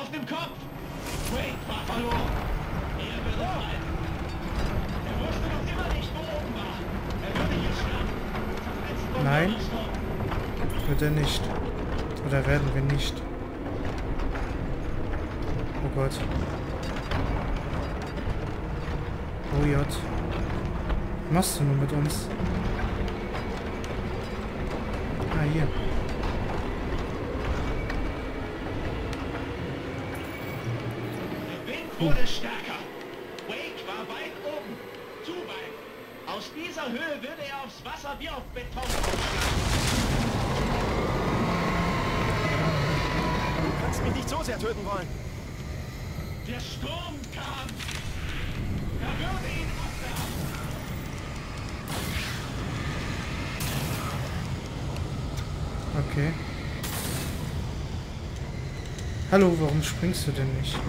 auf dem Kopf! Wade war verloren! Er würde fallen! Er wusste noch immer nicht, wo oben war! Er würde hier sterben! Nein, wird er nicht. Oder werden wir nicht. Oh Gott. Oh Gott. Was machst du nun mit uns? Ah, hier. Der Wind wurde stärker. Wade war weit oben. Zu weit. Aus dieser Höhe würde er aufs Wasser wie auf Beton aufschlagen. Du kannst mich nicht so sehr töten wollen. Der Sturm kam. Er würde ihn abwerfen. Okay. Hallo, warum springst du denn nicht?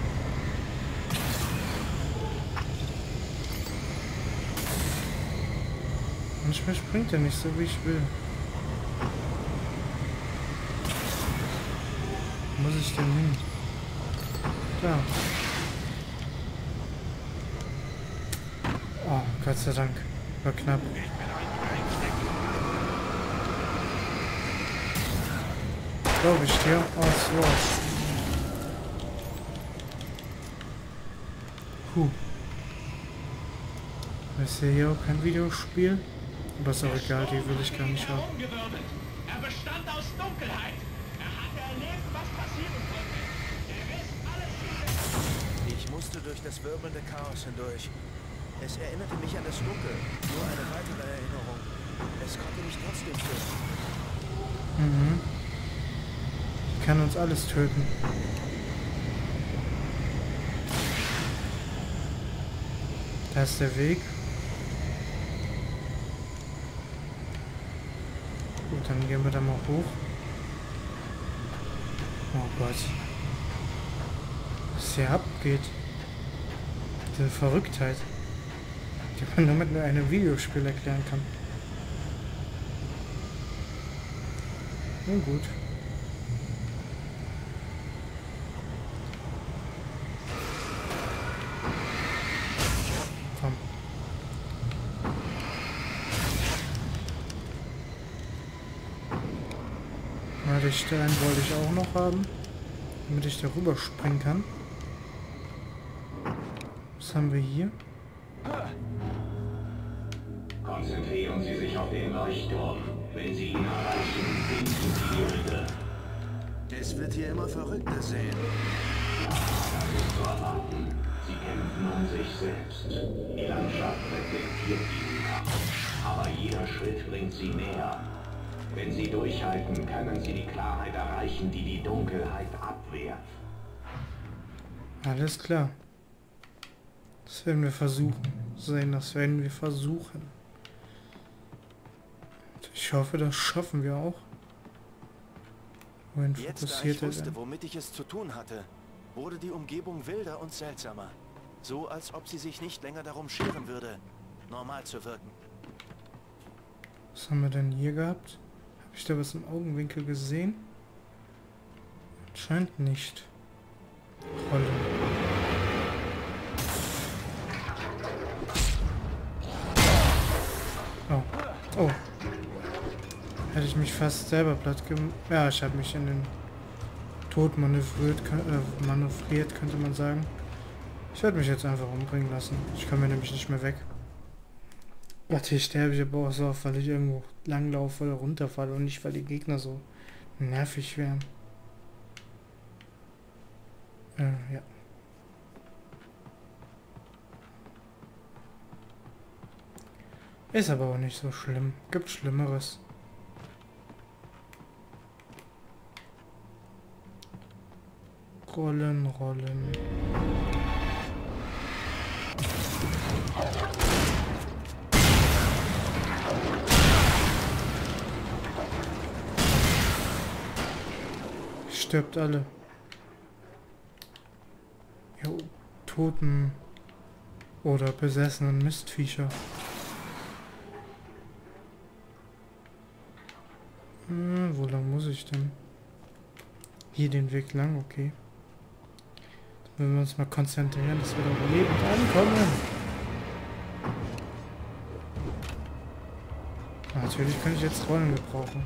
Manchmal springt er nicht so, wie ich will. Wo muss ich denn hin? Da. Oh, Gott sei Dank. War knapp. Glaube ich dir. Oh, so. Ist hier auch kein Videospiel? Aber ist auch egal, die will ich gar nicht haben. Er bestand aus Dunkelheit. Er hatte erlebt, was passieren konnte. Er riss alles hinweg. Ich musste durch das wirbelnde Chaos hindurch. Es erinnerte mich an das Dunkel. Nur eine weitere Erinnerung. Es konnte mich trotzdem töten. Mhm. Ich kann uns alles töten. Da ist der Weg. Gut, dann gehen wir da mal hoch. Oh Gott. Was hier abgeht. Diese Verrücktheit. Die man nur mit einem Videospiel erklären kann. Nun gut. Komm. Na, die Steine wollte ich auch noch haben, damit ich darüber springen kann. Was haben wir hier? Konzentrieren Sie sich auf den Leuchtturm. Wenn Sie ihn erreichen, finden Sie die Hilfe. Es wird hier immer verrückter sehen. Das ist zu erwarten. Sie kämpfen um sich selbst. Die Landschaft reflektiert ihnen. Aber jeder Schritt bringt sie näher. Wenn sie durchhalten, können sie die Klarheit erreichen, die die Dunkelheit abwehrt. Alles klar. Das werden wir versuchen. Das werden wir versuchen. Ich hoffe, das schaffen wir auch. Wohin Jetzt, da fokussiert ich er wusste, denn? womit ich es zu tun hatte, wurde die Umgebung wilder und seltsamer. So, als ob sie sich nicht länger darum scheren würde, normal zu wirken. Was haben wir denn hier gehabt? Habe ich da was im Augenwinkel gesehen? Scheint nicht. Rolle. Oh. Oh. Hätte ich mich fast selber platt gemacht. Ja, ich habe mich in den Tod manövriert, könnte man sagen. Ich werde mich jetzt einfach umbringen lassen. Ich komme nämlich nicht mehr weg. Gott, hier sterbe ich aber auch so oft, weil ich irgendwo langlaufe oder runterfalle und nicht, weil die Gegner so nervig wären. Ja. Ist aber auch nicht so schlimm. Gibt Schlimmeres. Rollen, rollen. Stirbt alle. Jo, toten oder besessenen Mistviecher. Wo lang muss ich denn? Hier den Weg lang, okay. Wenn wir uns mal konzentrieren, dass wir da lebend ankommen. Natürlich könnte ich jetzt Rollen gebrauchen.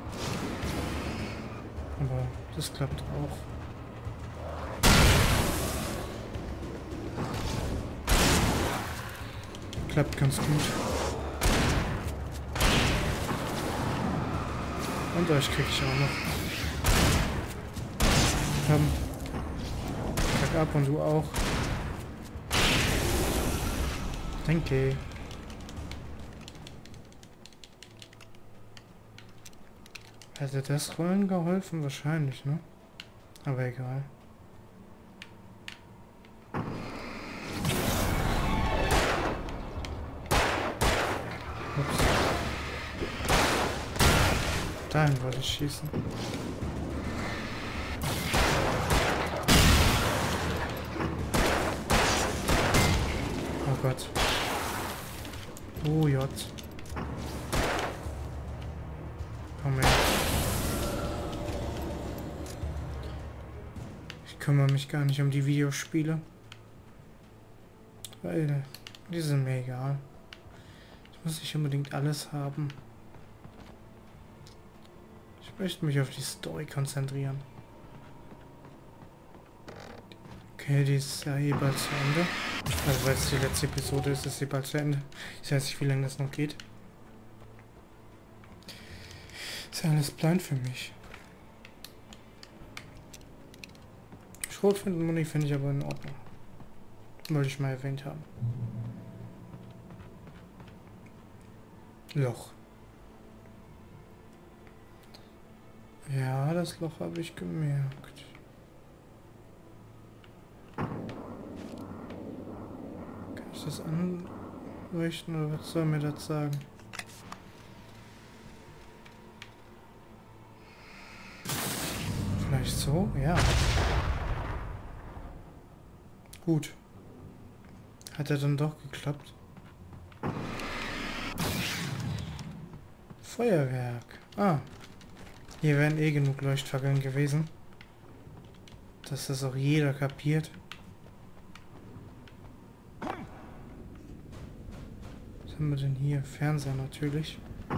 Aber das klappt auch. Klappt ganz gut. Und euch krieg ich auch noch. Komm. Kack ab und du auch. Danke. Hätte das Rollen geholfen? Wahrscheinlich, ne? Aber egal. Ups. Dahin wollte ich schießen. Oh Gott. Oh J. Komm her. Ich kümmere mich gar nicht um die Videospiele. Weil die sind mir egal. Ich muss nicht unbedingt alles haben. Ich möchte mich auf die Story konzentrieren. Okay, die ist ja eh bald zu Ende. Also weil es die letzte Episode ist, ist sie bald zu Ende. Ich weiß nicht, wie lange das noch geht. Ist ja alles blind für mich. Schrotflinte und Muni finde ich aber in Ordnung. Wollte ich mal erwähnt haben. Loch. Ja, das Loch habe ich gemerkt. Kann ich das anleuchten oder was soll mir das sagen? Vielleicht so? Ja. Gut. Hat er dann doch geklappt? Feuerwerk. Ah. Hier wären eh genug Leuchtfackeln gewesen. Dass das auch jeder kapiert. Was haben wir denn hier? Fernseher natürlich.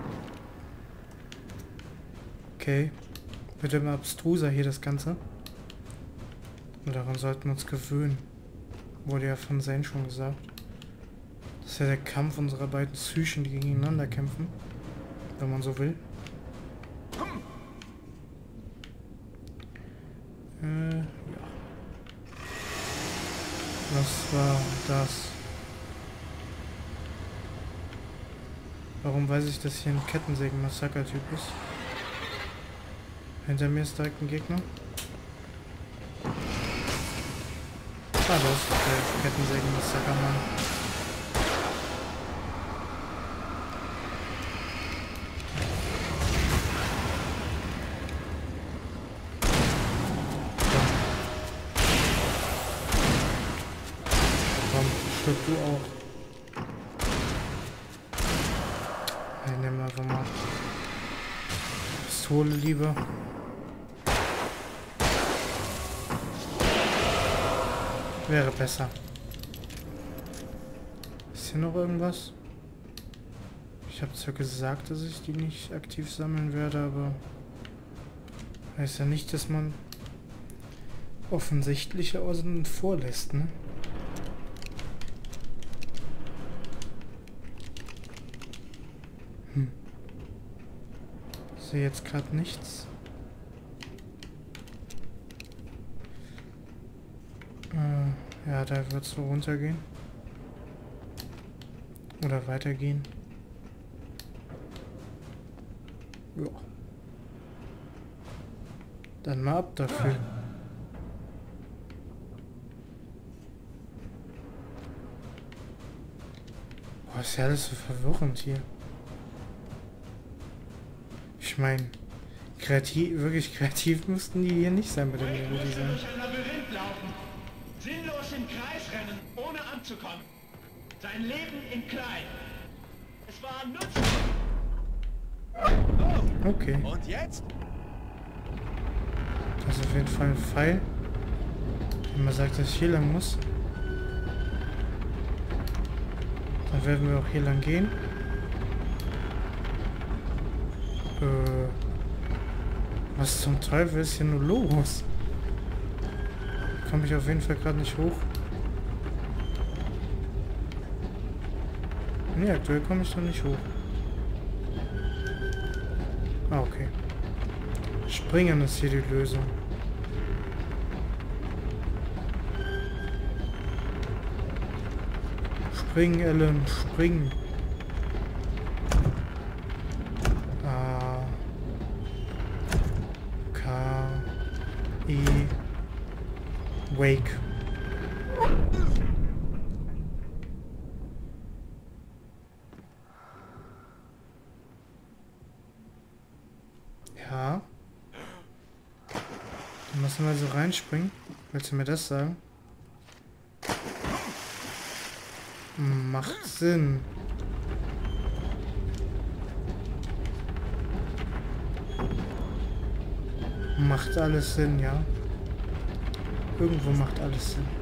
Okay. Wird immer abstruser hier das Ganze. Und daran sollten wir uns gewöhnen. Wurde ja von Zane schon gesagt. Das ist ja der Kampf unserer beiden Psychen, die gegeneinander kämpfen. Wenn man so will. Ja. Was war das? Warum weiß ich, dass hier ein Kettensägen-Massaker-Typ ist? Hinter mir ist direkt ein Gegner. Ah, das ist der Kettensägen-Massaker-Mann. Stirb du auch. Ich nehme einfach mal Pistole lieber. Wäre besser. Ist hier noch irgendwas? Ich habe zwar gesagt, dass ich die nicht aktiv sammeln werde, aber heißt ja nicht, dass man offensichtliche außen vorlässt, ne? Ich sehe jetzt gerade nichts. Ja, da wird es so runtergehen. Oder weitergehen. Ja. Dann mal ab dafür. Boah, ist ja alles so verwirrend hier. Ich meine, wirklich kreativ mussten die hier nicht sein mit dem Level-Design. Durch ein Labyrinth laufen, sinnlos im Kreis rennen, ohne anzukommen. Sein Leben in klein. Es war nutzlos. Oh, Okay, und jetzt? das ist auf jeden Fall ein Pfeil. Immer sagt, dass ich hier lang muss. Dann werden wir auch hier lang gehen. Was zum Teufel ist hier nur los? Komme ich auf jeden Fall gerade nicht hoch. Nee, aktuell komme ich noch nicht hoch. Ah, okay. Springen ist hier die Lösung. Springen, Ellen, springen. A. K. I. Wake. Ja. Dann müssen wir also reinspringen. Willst du mir das sagen? Macht Sinn. Macht alles Sinn, ja. Irgendwo macht alles Sinn.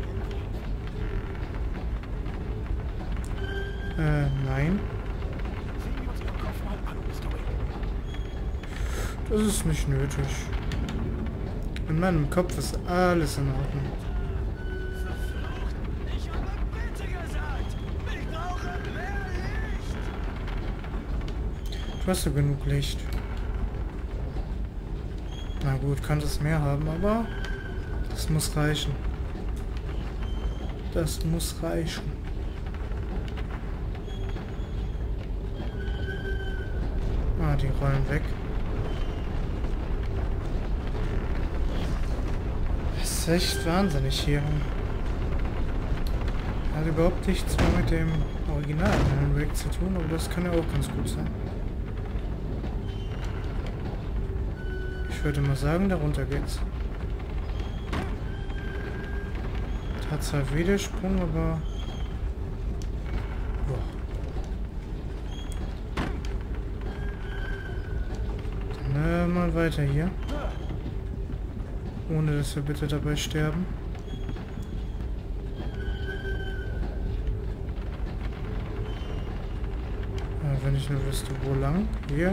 Nein. Das ist nicht nötig. In meinem Kopf ist alles in Ordnung. Du hast ja genug Licht. Na gut, kann es mehr haben, aber das muss reichen. Das muss reichen. Ah, die rollen weg. Das ist echt wahnsinnig hier. Hat überhaupt nichts mehr mit dem Original Alan Wake zu tun, aber das kann ja auch ganz gut sein. Ich würde mal sagen, darunter geht's. Hat zwar Widersprung, aber... Boah. Dann mal weiter hier. Ohne dass wir bitte dabei sterben. Wenn ich nur wüsste, wo lang. Hier.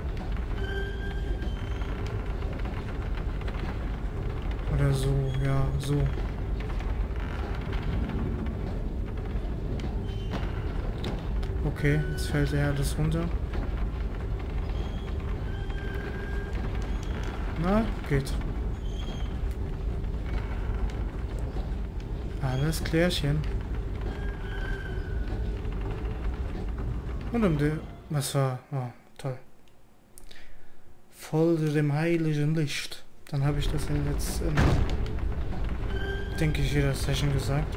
Oder so, ja, so. Okay, jetzt fällt ja alles runter. Na, geht. Alles klärchen. Und um die... Was war... Oh, toll. Folge dem heiligen Licht. Dann habe ich das jetzt in, denke ich, jeder Session gesagt.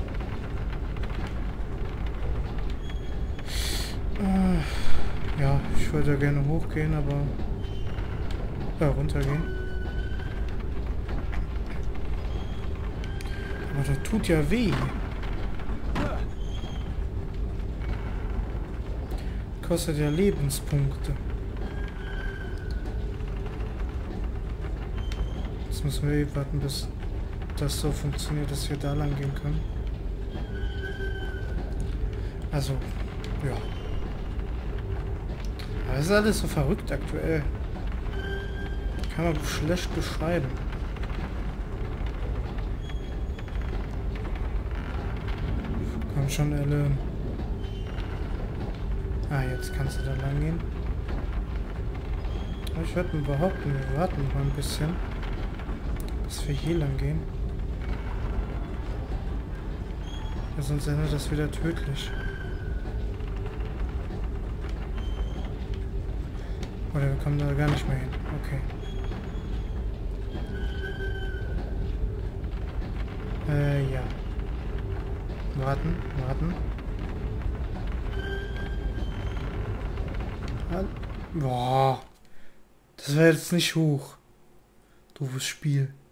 Ja, ich würde gerne hochgehen, aber... Ja, runtergehen. Aber das tut ja weh. Kostet ja Lebenspunkte. Jetzt müssen wir warten, bis das so funktioniert, dass wir da lang gehen können. Also, ja. Aber es ist alles so verrückt aktuell. Kann man schlecht beschreiben. Komm schon, Ellen. Ah, jetzt kannst du da lang gehen. Aber ich würde behaupten, wir warten noch ein bisschen, bis wir hier lang gehen. Ja, sonst endet das wieder tödlich. Oder wir kommen da gar nicht mehr hin. Okay. Ja. Warten, warten. Boah. Das war jetzt nicht hoch. Doofes Spiel.